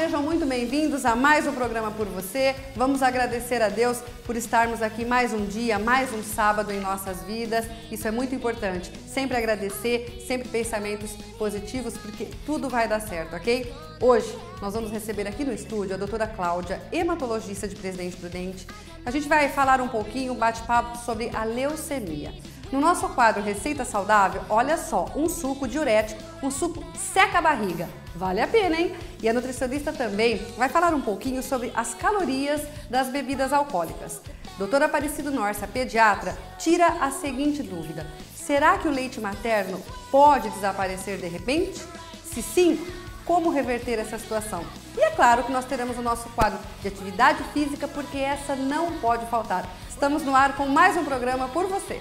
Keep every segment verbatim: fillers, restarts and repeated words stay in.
sejam muito bem-vindos a mais um programa Por Você. Vamos agradecer a Deus por estarmos aqui mais um dia, mais um sábado em nossas vidas. Isso é muito importante. Sempre agradecer, sempre pensamentos positivos, porque tudo vai dar certo, ok? Hoje nós vamos receber aqui no estúdio a doutora Cláudia, hematologista de Presidente Prudente. A gente vai falar um pouquinho, um bate-papo sobre a leucemia. No nosso quadro Receita Saudável, olha só, um suco diurético, um suco seca a barriga. Vale a pena, hein? E a nutricionista também vai falar um pouquinho sobre as calorias das bebidas alcoólicas. Doutora Aparecido Norcia, pediatra, tira a seguinte dúvida: será que o leite materno pode desaparecer de repente? Se sim, como reverter essa situação? E é claro que nós teremos o nosso quadro de atividade física, porque essa não pode faltar. Estamos no ar com mais um programa Por Você.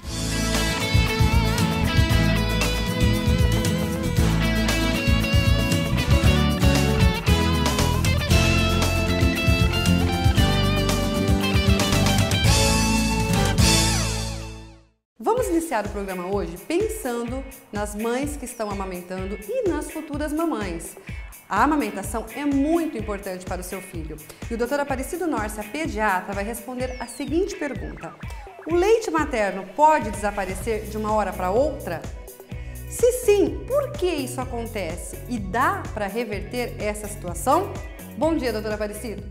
Vamos iniciar o programa hoje pensando nas mães que estão amamentando e nas futuras mamães. A amamentação é muito importante para o seu filho. E o doutor Aparecido Norcia, pediatra, vai responder a seguinte pergunta: o leite materno pode desaparecer de uma hora para outra? Se sim, por que isso acontece? E dá para reverter essa situação? Bom dia, doutor Aparecido.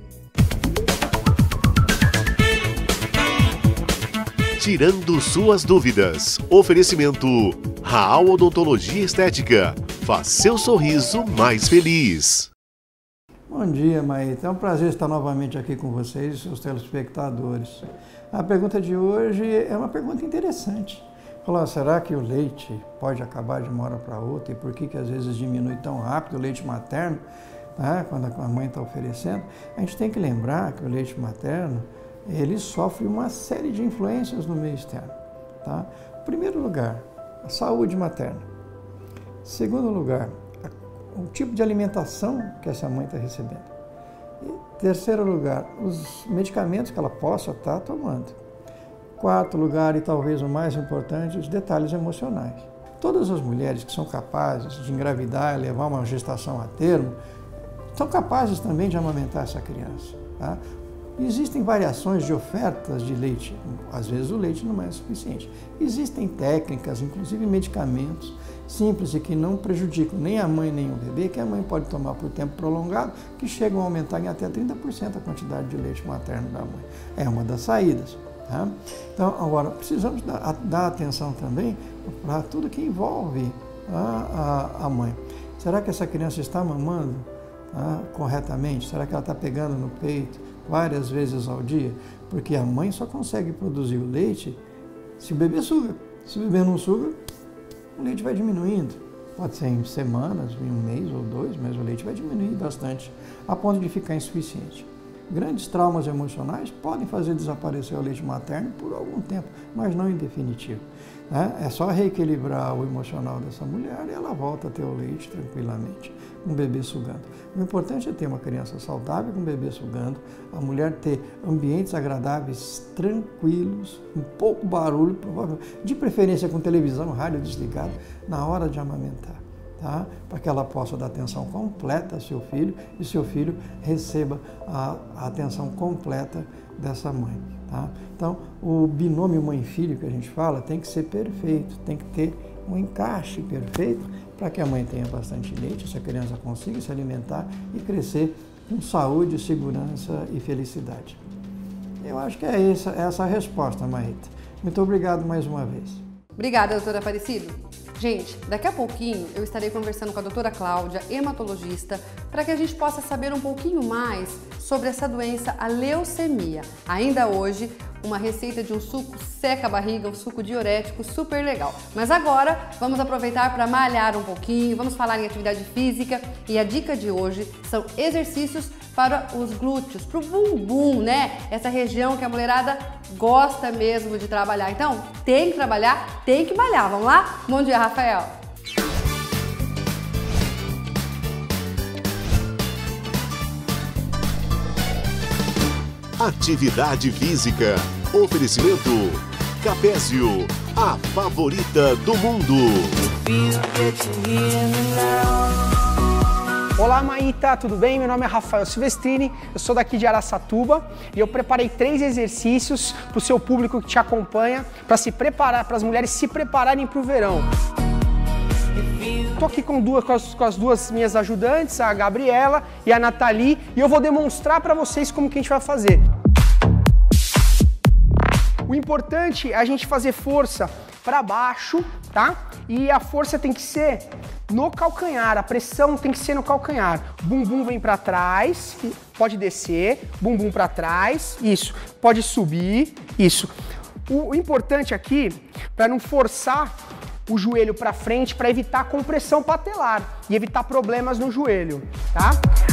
Tirando suas dúvidas. Oferecimento Raal Odontologia Estética. Faz seu sorriso mais feliz. Bom dia, Maíta. É um prazer estar novamente aqui com vocês e seus telespectadores. A pergunta de hoje é uma pergunta interessante. Falar, será que o leite pode acabar de uma hora para outra? E por que que às vezes diminui tão rápido o leite materno, né, quando a mãe está oferecendo? A gente tem que lembrar que o leite materno ele sofre uma série de influências no meio externo. Tá? Em primeiro lugar, a saúde materna. Em segundo lugar, a, o tipo de alimentação que essa mãe está recebendo. E, em terceiro lugar, os medicamentos que ela possa estar tomando. Em quarto lugar, e talvez o mais importante, os detalhes emocionais. Todas as mulheres que são capazes de engravidar e levar uma gestação a termo, são capazes também de amamentar essa criança. Tá? Existem variações de ofertas de leite, às vezes o leite não é suficiente. Existem técnicas, inclusive medicamentos simples e que não prejudicam nem a mãe nem o bebê, que a mãe pode tomar por tempo prolongado, que chegam a aumentar em até trinta por cento a quantidade de leite materno da mãe. É uma das saídas. Tá? Então, agora, precisamos dar, dar atenção também para tudo que envolve a, a, a mãe. Será que essa criança está mamando tá, corretamente? Será que ela está pegando no peito várias vezes ao dia? Porque a mãe só consegue produzir o leite se o bebê suga. Se o bebê não suga, o leite vai diminuindo. Pode ser em semanas, em um mês ou dois, mas o leite vai diminuir bastante, a ponto de ficar insuficiente. Grandes traumas emocionais podem fazer desaparecer o leite materno por algum tempo, mas não em definitivo. É só reequilibrar o emocional dessa mulher e ela volta a ter o leite tranquilamente, com o bebê sugando. O importante é ter uma criança saudável com o bebê sugando, a mulher ter ambientes agradáveis, tranquilos, com pouco barulho, de preferência com televisão, rádio desligado, na hora de amamentar. Tá? Para que ela possa dar atenção completa ao seu filho e seu filho receba a, a atenção completa dessa mãe. Tá? Então, o binômio mãe-filho que a gente fala tem que ser perfeito, tem que ter um encaixe perfeito para que a mãe tenha bastante leite, essa criança consiga se alimentar e crescer com saúde, segurança e felicidade. Eu acho que é essa, essa a resposta, Maíta. Muito obrigado mais uma vez. Obrigada, doutora Aparecido. Gente, daqui a pouquinho eu estarei conversando com a doutora Cláudia, hematologista, para que a gente possa saber um pouquinho mais sobre essa doença, a leucemia. Ainda hoje, uma receita de um suco seca a barriga, um suco diurético super legal. Mas agora, vamos aproveitar para malhar um pouquinho, vamos falar em atividade física e a dica de hoje são exercícios para os glúteos, para o bumbum, né? Essa região que a mulherada gosta mesmo de trabalhar. Então, tem que trabalhar, tem que malhar. Vamos lá? Bom dia, Rafael! Atividade física. Oferecimento Capésio, a favorita do mundo. Olá, Maíta, tudo bem? Meu nome é Rafael Silvestrini, eu sou daqui de Araçatuba e eu preparei três exercícios para o seu público que te acompanha, para se preparar, para as mulheres se prepararem para o verão. Estou aqui com, duas, com, as, com as duas minhas ajudantes, a Gabriela e a Nathalie, e eu vou demonstrar para vocês como que a gente vai fazer. O importante é a gente fazer força para baixo, tá? E a força tem que ser no calcanhar, a pressão tem que ser no calcanhar. Bumbum vem para trás, pode descer, bumbum para trás, isso. Pode subir, isso. O importante aqui, para não forçar o joelho para frente, para evitar compressão patelar e evitar problemas no joelho, tá?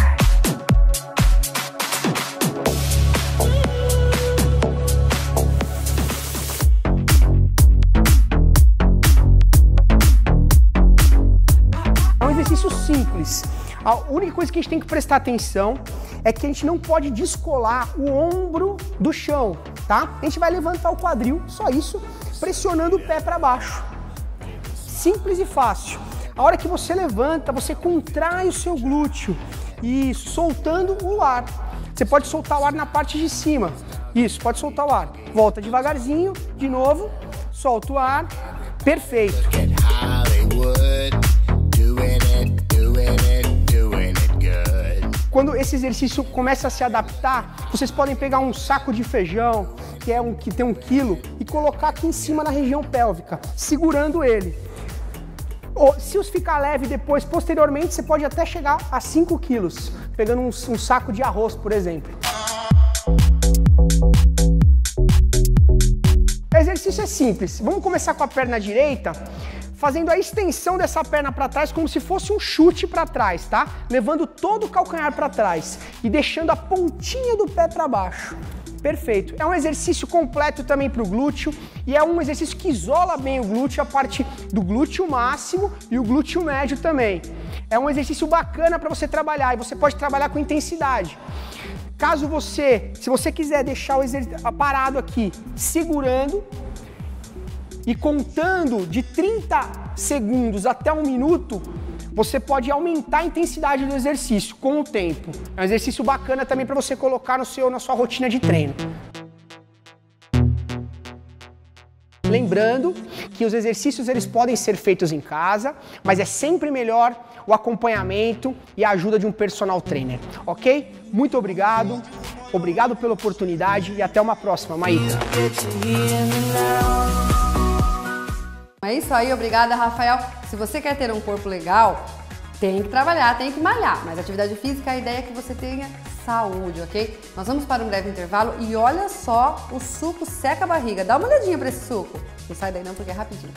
É um exercício simples. A única coisa que a gente tem que prestar atenção é que a gente não pode descolar o ombro do chão, tá? A gente vai levantar o quadril, só isso, pressionando o pé para baixo. Simples e fácil. A hora que você levanta, você contrai o seu glúteo. Isso, soltando o ar. Você pode soltar o ar na parte de cima. Isso, pode soltar o ar. Volta devagarzinho, de novo, solta o ar. Perfeito. Quando esse exercício começa a se adaptar, vocês podem pegar um saco de feijão, que é um que tem um quilo, e colocar aqui em cima na região pélvica, segurando ele. Ou, se os ficar leve depois, posteriormente, você pode até chegar a cinco quilos, pegando um, um saco de arroz, por exemplo. O exercício é simples. Vamos começar com a perna direita, fazendo a extensão dessa perna para trás como se fosse um chute para trás, tá? Levando todo o calcanhar para trás e deixando a pontinha do pé para baixo. Perfeito. É um exercício completo também para o glúteo e é um exercício que isola bem o glúteo, a parte do glúteo máximo e o glúteo médio também. É um exercício bacana para você trabalhar e você pode trabalhar com intensidade. Caso você, se você quiser deixar o exercício parado aqui, segurando e contando de trinta segundos até um minuto, você pode aumentar a intensidade do exercício com o tempo. É um exercício bacana também para você colocar no seu, na sua rotina de treino. Lembrando que os exercícios eles podem ser feitos em casa, mas é sempre melhor o acompanhamento e a ajuda de um personal trainer, ok? Muito obrigado, obrigado pela oportunidade e até uma próxima, Maíta. É isso aí, obrigada, Rafael. Se você quer ter um corpo legal, tem que trabalhar, tem que malhar, mas atividade física, a ideia é que você tenha saúde, ok? Nós vamos para um breve intervalo e olha só o suco seca a barriga. Dá uma olhadinha para esse suco. Não sai daí não, porque é rapidinho.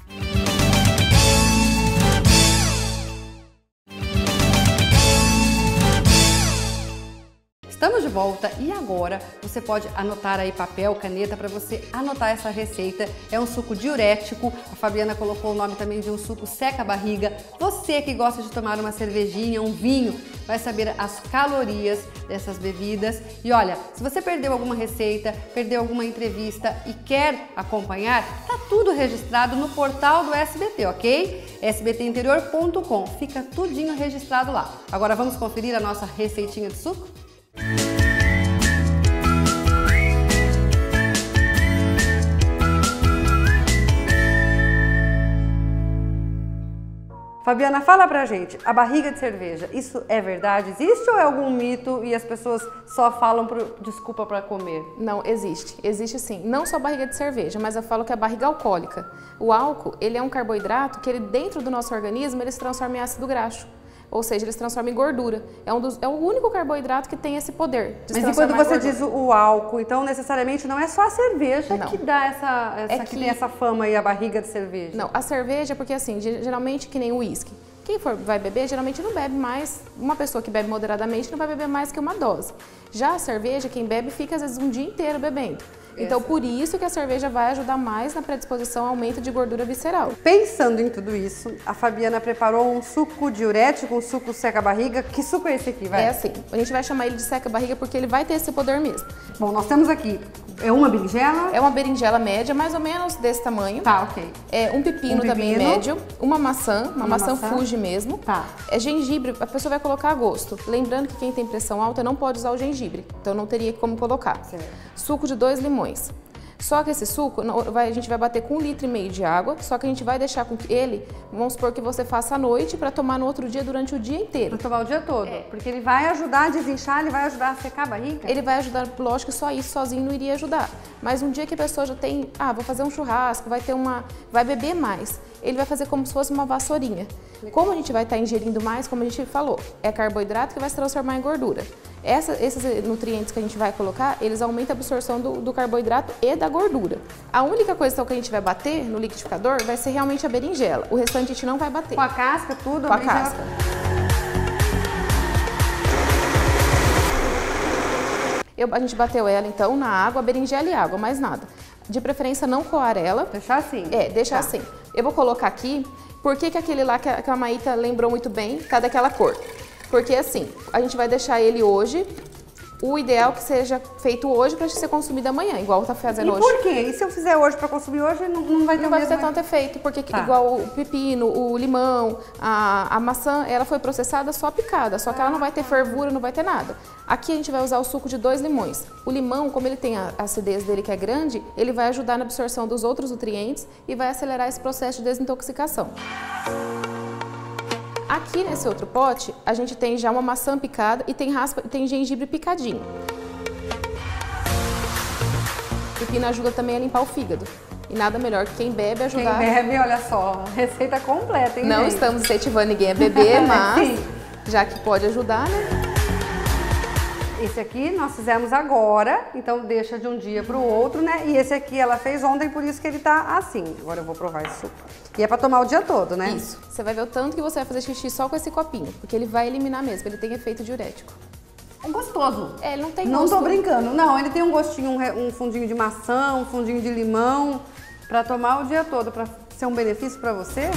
Estamos de volta e agora você pode anotar aí papel, caneta para você anotar essa receita. É um suco diurético, a Fabiana colocou o nome também de um suco seca a barriga. Você que gosta de tomar uma cervejinha, um vinho, vai saber as calorias dessas bebidas. E olha, se você perdeu alguma receita, perdeu alguma entrevista e quer acompanhar, tá tudo registrado no portal do S B T, ok? S B T interior ponto com, fica tudinho registrado lá. Agora vamos conferir a nossa receitinha de suco? Fabiana, fala pra gente, a barriga de cerveja, isso é verdade? Existe ou é algum mito e as pessoas só falam por desculpa para comer? Não, existe. Existe sim. Não só a barriga de cerveja, mas eu falo que é a barriga alcoólica. O álcool, ele é um carboidrato que ele dentro do nosso organismo, ele se transforma em ácido graxo. Ou seja, ele se transforma em gordura. É, um dos, é o único carboidrato que tem esse poder de se Mas e quando você diz o, o álcool, então necessariamente não é só a cerveja não. que dá essa, essa é que, que tem essa fama aí, a barriga de cerveja? Não, a cerveja, porque assim, geralmente que nem o uísque. Quem for, vai beber, geralmente não bebe mais, uma pessoa que bebe moderadamente não vai beber mais que uma dose. Já a cerveja, quem bebe fica às vezes um dia inteiro bebendo. Então, por isso que a cerveja vai ajudar mais na predisposição ao aumento de gordura visceral. Pensando em tudo isso, a Fabiana preparou um suco diurético, um suco seca-barriga. Que suco é esse aqui, vai? É assim, a gente vai chamar ele de seca-barriga porque ele vai ter esse poder mesmo. Bom, nós temos aqui, é uma berinjela? É uma berinjela média, mais ou menos desse tamanho. Tá, ok. É um pepino, Um também pepino. médio, uma maçã, uma, Uma maçã, maçã. Fuji mesmo. Tá. É gengibre, a pessoa vai colocar a gosto. Lembrando que quem tem pressão alta não pode usar o gengibre, então não teria como colocar. Certo. Suco de dois limões. Só que esse suco, não- vai- a gente vai bater com um litro e meio de água, só que a gente vai deixar com que ele, vamos supor que você faça à noite para tomar no outro dia durante o dia inteiro. Pra tomar o dia todo. Porque ele vai ajudar a desinchar, ele vai ajudar a secar a barriga. Ele vai ajudar, lógico que só isso sozinho não iria ajudar. Mas um dia que a pessoa já tem, ah, vou fazer um churrasco, vai ter uma, vai beber mais. Ele vai fazer como se fosse uma vassourinha. Como a gente vai estar ingerindo mais, como a gente falou, é carboidrato que vai se transformar em gordura. Essa, esses nutrientes que a gente vai colocar, eles aumentam a absorção do, do carboidrato e da gordura. A única coisa que a gente vai bater no liquidificador vai ser realmente a berinjela. O restante a gente não vai bater. Com a casca, tudo? Com a berinjela- casca. Eu, a gente bateu ela então na água, berinjela e água, mais nada. De preferência não coar ela. Deixar assim? É, deixa Tá. assim. Eu vou colocar aqui, por que que aquele lá que a, que a Maíta lembrou muito bem, tá daquela cor? Porque assim, a gente vai deixar ele hoje, o ideal é que seja feito hoje para ser consumido amanhã, igual tá fazendo E hoje. por quê? E se eu fizer hoje para consumir hoje, não, não vai ter Não o vai mesmo... ter tanto efeito, porque Tá. igual o pepino, o limão, a, a maçã, ela foi processada só picada, só que ela não vai ter fervura, não vai ter nada. Aqui a gente vai usar o suco de dois limões. O limão, como ele tem a acidez dele que é grande, ele vai ajudar na absorção dos outros nutrientes e vai acelerar esse processo de desintoxicação. Aqui nesse outro pote, a gente tem já uma maçã picada e tem raspa, tem gengibre picadinho. O pepino ajuda também a limpar o fígado. E nada melhor que quem bebe Quem ajudar. bebe, olha só, receita completa, hein, Não gente? estamos incentivando ninguém a beber, mas Sim. já que pode ajudar, né? Esse aqui nós fizemos agora, então deixa de um dia pro outro, né? E esse aqui ela fez ontem, por isso que ele tá assim. Agora eu vou provar esse suco. E é pra tomar o dia todo, né? Isso. Você vai ver o tanto que você vai fazer xixi só com esse copinho, porque ele vai eliminar mesmo, ele tem efeito diurético. É gostoso. É, ele não tem Não gosto. tô brincando. Não, ele tem um gostinho, um, re- um fundinho de maçã, um fundinho de limão, pra tomar o dia todo, pra ser um benefício pra você.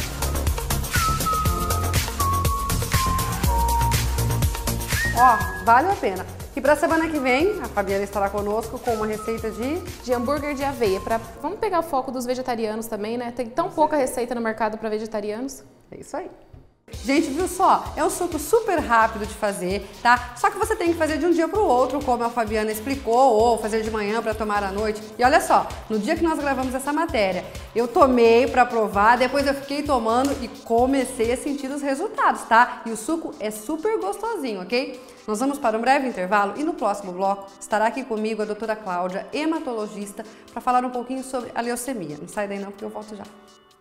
Ó, vale a pena. E pra semana que vem, a Fabiana estará conosco com uma receita de... De hambúrguer de aveia. Pra... Vamos pegar o foco dos vegetarianos também, né? Tem tão pouca receita no mercado para vegetarianos. É isso aí. Gente, viu só? É um suco super rápido de fazer, tá? Só que você tem que fazer de um dia pro outro, como a Fabiana explicou, ou fazer de manhã para tomar à noite. E olha só, no dia que nós gravamos essa matéria, eu tomei para provar, depois eu fiquei tomando e comecei a sentir os resultados, tá? E o suco é super gostosinho, ok? Nós vamos para um breve intervalo e no próximo bloco estará aqui comigo a doutora Cláudia, hematologista, para falar um pouquinho sobre a leucemia. Não sai daí não, porque eu volto já.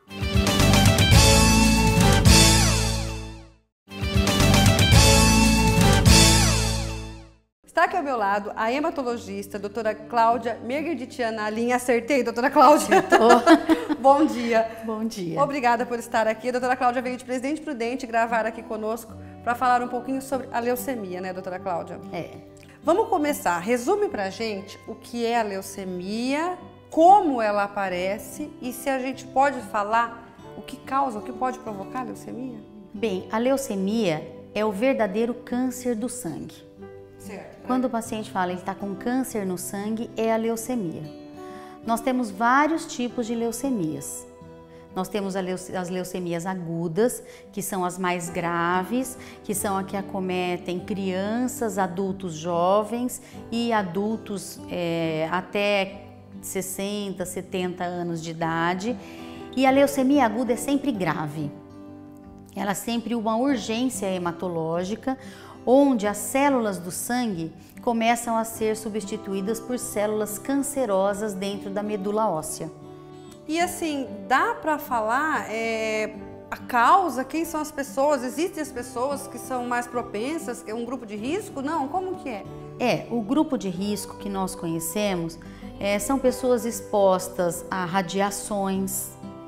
Está aqui ao meu lado a hematologista, a doutora Cláudia Mergerditiana Alim. Acertei, doutora Cláudia? Bom dia. Bom dia. Obrigada por estar aqui. A doutora Cláudia veio de Presidente Prudente gravar aqui conosco para falar um pouquinho sobre a leucemia, né, doutora Cláudia? É. Vamos começar. Resume pra gente o que é a leucemia, como ela aparece e se a gente pode falar o que causa, o que pode provocar a leucemia? Bem, a leucemia é o verdadeiro câncer do sangue. Certo. Quando o paciente fala que ele está com câncer no sangue, é a leucemia. Nós temos vários tipos de leucemias. Nós temos as leucemias agudas, que são as mais graves, que são as que acometem crianças, adultos jovens e adultos é, até sessenta, setenta anos de idade. E a leucemia aguda é sempre grave. Ela é sempre uma urgência hematológica, onde as células do sangue começam a ser substituídas por células cancerosas dentro da medula óssea. E assim, dá para falar é, a causa, quem são as pessoas? Existem as pessoas que são mais propensas, que é um grupo de risco? Não, como que é? É, o grupo de risco que nós conhecemos é, são pessoas expostas a radiações,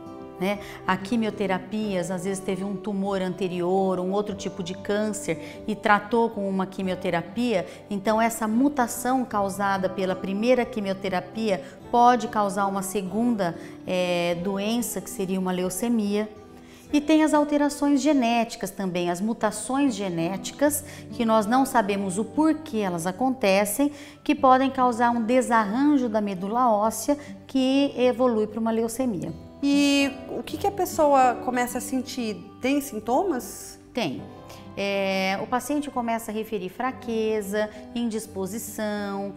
né? A quimioterapias, às vezes teve um tumor anterior, um outro tipo de câncer e tratou com uma quimioterapia, então essa mutação causada pela primeira quimioterapia pode causar uma segunda é, doença, que seria uma leucemia. E tem as alterações genéticas também, as mutações genéticas, que nós não sabemos o porquê elas acontecem, que podem causar um desarranjo da medula óssea que evolui para uma leucemia. E o que, que a pessoa começa a sentir? Tem sintomas? Tem. É, o paciente começa a referir fraqueza, indisposição,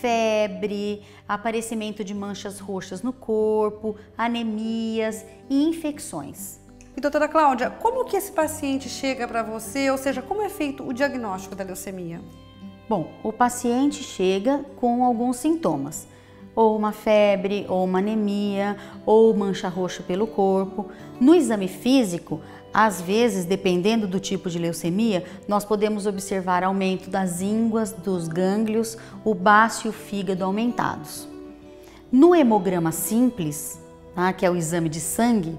febre, aparecimento de manchas roxas no corpo, anemias e infecções. E doutora Cláudia, como que esse paciente chega para você, ou seja, como é feito o diagnóstico da leucemia? Bom, o paciente chega com alguns sintomas, ou uma febre, ou uma anemia, ou mancha roxa pelo corpo. No exame físico, às vezes, dependendo do tipo de leucemia, nós podemos observar aumento das ínguas, dos gânglios, o baço e o fígado aumentados. No hemograma simples, tá, que é o exame de sangue,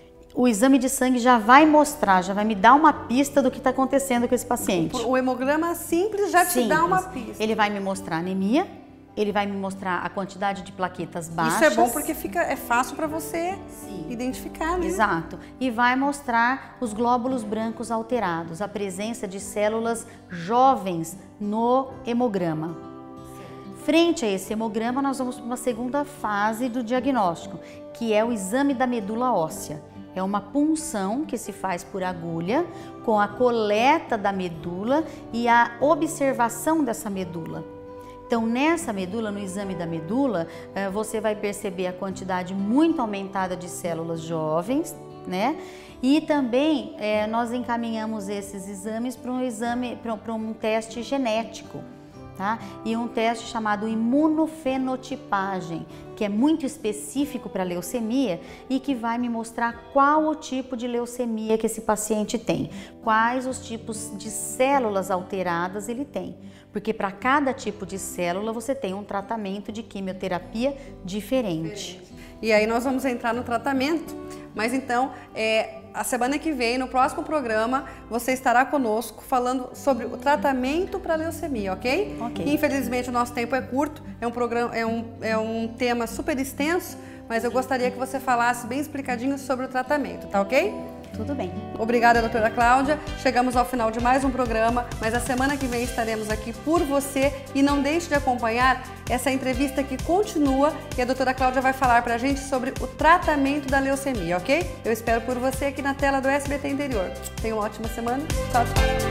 o exame de sangue já vai mostrar, já vai me dar uma pista do que está acontecendo com esse paciente. O hemograma simples já te Simples. dá uma pista. Ele vai me mostrar anemia, ele vai me mostrar a quantidade de plaquetas baixas. Isso é bom porque fica, é fácil para você Sim. identificar, né? Exato. E vai mostrar os glóbulos brancos alterados, a presença de células jovens no hemograma. Frente a esse hemograma, nós vamos para uma segunda fase do diagnóstico, que é o exame da medula óssea. É uma punção que se faz por agulha com a coleta da medula e a observação dessa medula. Então, nessa medula, no exame da medula, você vai perceber a quantidade muito aumentada de células jovens, né? E também é, nós encaminhamos esses exames para um exame, para um teste genético. Tá? E um teste chamado imunofenotipagem, que é muito específico para leucemia e que vai me mostrar qual o tipo de leucemia que esse paciente tem, quais os tipos de células alteradas ele tem, porque para cada tipo de célula você tem um tratamento de quimioterapia diferente. E aí nós vamos entrar no tratamento, mas então é, a semana que vem, no próximo programa, você estará conosco falando sobre o tratamento para leucemia, ok? Ok. Infelizmente o nosso tempo é curto, é um, programa, é, um, é um tema super extenso, mas eu gostaria que você falasse bem explicadinho sobre o tratamento, tá ok? Tudo bem. Obrigada, doutora Cláudia. Chegamos ao final de mais um programa, mas a semana que vem estaremos aqui por você e não deixe de acompanhar essa entrevista que continua e a doutora Cláudia vai falar pra gente sobre o tratamento da leucemia, ok? Eu espero por você aqui na tela do S B T Interior. Tenha uma ótima semana. Tchau, tchau.